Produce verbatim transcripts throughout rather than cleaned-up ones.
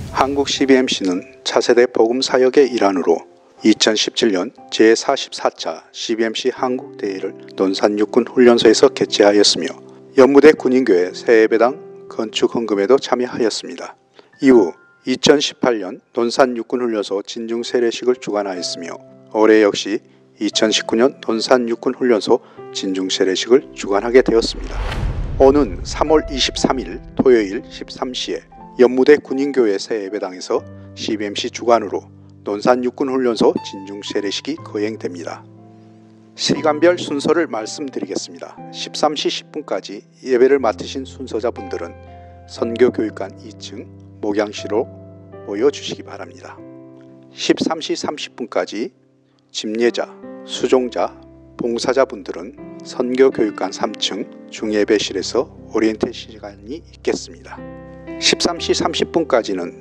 한국 씨비엠씨는 차세대 복음사역의 일환으로 이천십칠 년 제사십사 차 씨비엠씨 한국대회를 논산육군훈련소에서 개최하였으며 연무대 군인교회 새예배당 건축 헌금에도 참여하였습니다. 이후 이천십팔 년 논산육군훈련소 진중세례식을 주관하였으며 올해 역시 이천십구 년 논산육군훈련소 진중세례식을 주관하게 되었습니다. 오는 삼월 이십삼일 토요일 십삼 시에 연무대 군인교회 새예배당에서 씨비엠씨 주관으로 논산육군훈련소 진중세례식이 거행됩니다. 시간별 순서를 말씀드리겠습니다. 십삼 시 십 분까지 예배를 맡으신 순서자분들은 선교교육관 이 층 목양실로 모여주시기 바랍니다. 십삼 시 삼십 분까지 집례자, 수종자, 봉사자분들은 선교교육관 삼 층 중예배실에서 오리엔테이션 시간이 있겠습니다. 십삼 시 삼십 분까지는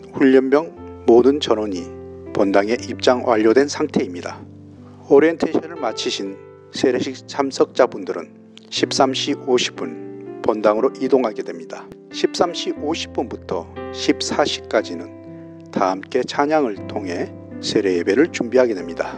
훈련병 모든 전원이 본당에 입장 완료된 상태입니다. 오리엔테이션을 마치신 세례식 참석자분들은 십삼 시 오십 분 본당으로 이동하게 됩니다. 십삼 시 오십 분부터 십사 시까지는 다 함께 찬양을 통해 세례 예배를 준비하게 됩니다.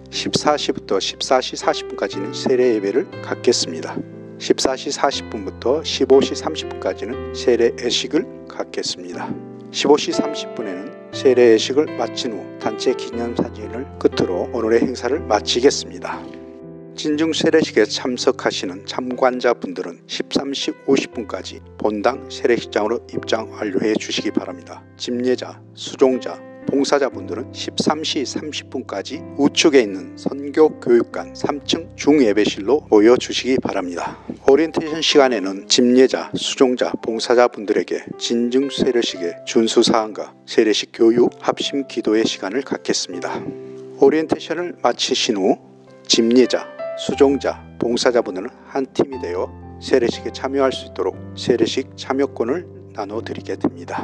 십사 시부터 십사 시 사십 분까지는 세례 예배를 갖겠습니다. 십사 시 사십 분부터 십오 시 삼십 분까지는 세례 예식을 갖겠습니다. 십오 시 삼십 분에는 세례 예식을 마친 후 단체 기념사진을 끝으로 오늘의 행사를 마치겠습니다. 진중 세례식에 참석하시는 참관자분들은 십삼 시 오십 분까지 본당 세례식장으로 입장 완료해 주시기 바랍니다. 집례자, 수종자, 봉사자분들은 십삼 시 삼십 분까지 우측에 있는 선교교육관 삼 층 중예배실로 모여주시기 바랍니다. 오리엔테이션 시간에는 집례자, 수종자, 봉사자분들에게 진중 세례식의 준수사항과 세례식 교육, 합심 기도의 시간을 갖겠습니다. 오리엔테이션을 마치신 후 집례자, 수종자, 봉사자분들은 한 팀이 되어 세례식에 참여할 수 있도록 세례식 참여권을 나눠드리게 됩니다.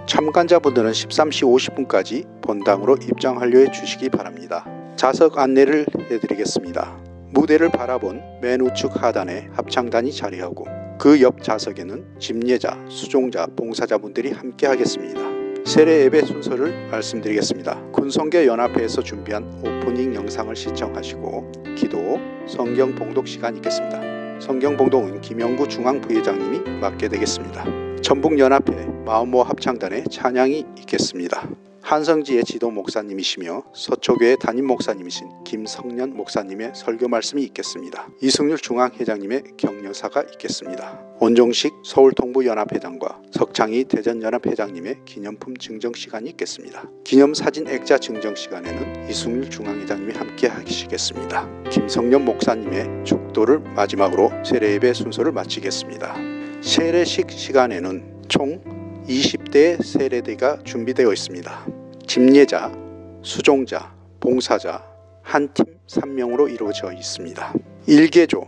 참관자분들은 십삼 시 오십 분까지 본당으로 입장 완료해 주시기 바랍니다. 좌석 안내를 해드리겠습니다. 무대를 바라본 맨 우측 하단에 합창단이 자리하고 그 옆 좌석에는 집례자, 수종자, 봉사자분들이 함께 하겠습니다. 세례 예배 순서를 말씀드리겠습니다. 군성교연합회에서 준비한 오프닝 영상을 시청하시고 기도, 성경 봉독 시간이 있겠습니다. 성경 봉독은 김영구 중앙부회장님이 맡게 되겠습니다. 전북연합회 마음모 합창단의 찬양이 있겠습니다. 한성지의 지도 목사님이시며 서초교회 담임 목사님이신 김성년 목사님의 설교 말씀이 있겠습니다. 이승률 중앙회장님의 격려사가 있겠습니다. 온종식 서울동부연합회장과 석창희 대전연합회장님의 기념품 증정 시간이 있겠습니다. 기념사진 액자 증정 시간에는 이승률 중앙회장님이 함께 하시겠습니다. 김성년 목사님의 축도를 마지막으로 세례예배 순서를 마치겠습니다. 세례식 시간에는 총 이십 대의 세례대가 준비되어 있습니다. 집례자, 수종자, 봉사자 한 팀 삼 명으로 이루어져 있습니다. 일 개조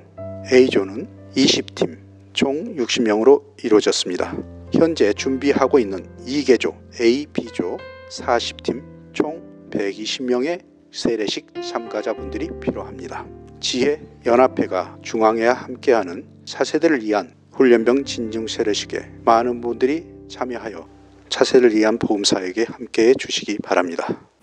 A조는 이십 팀 총 육십 명으로 이루어졌습니다. 현재 준비하고 있는 이 개조 A, B조 사십 팀 총 백이십 명의 세례식 참가자분들이 필요합니다. 지혜 연합회가 중앙회와 함께하는 차세대를 위한 훈련병 진중 세례식에 많은 분들이 참여하여 차세를 위한 복음사역에 함께해 주시기 바랍니다.